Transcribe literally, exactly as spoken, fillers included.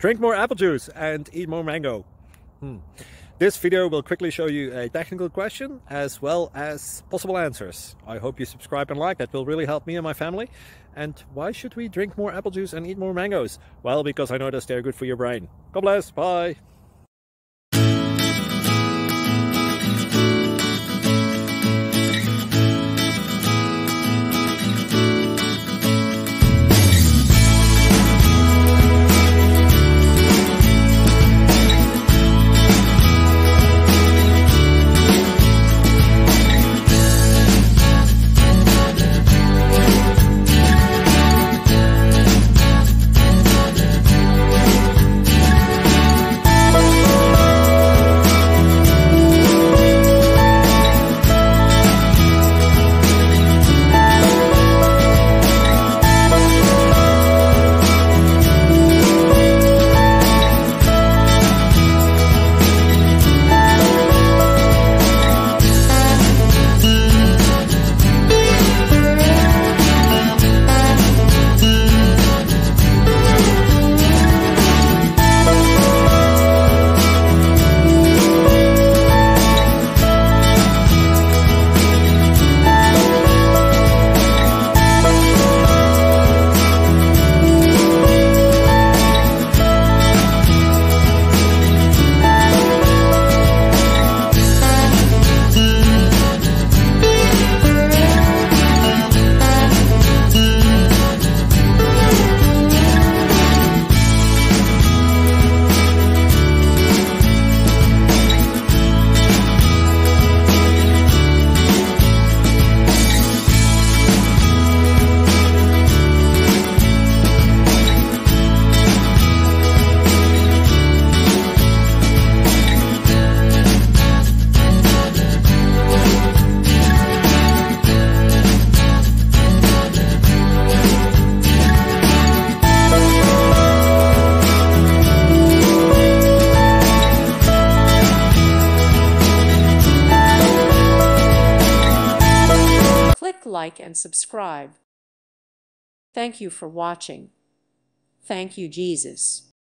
Drink more apple juice and eat more mango. Hmm. This video will quickly show you a technical question as well as possible answers. I hope you subscribe and like, that will really help me and my family. And why should we drink more apple juice and eat more mangoes? Well, because I noticed they're good for your brain. God bless, bye! Like and subscribe. Thank you for watching. Thank you, Jesus.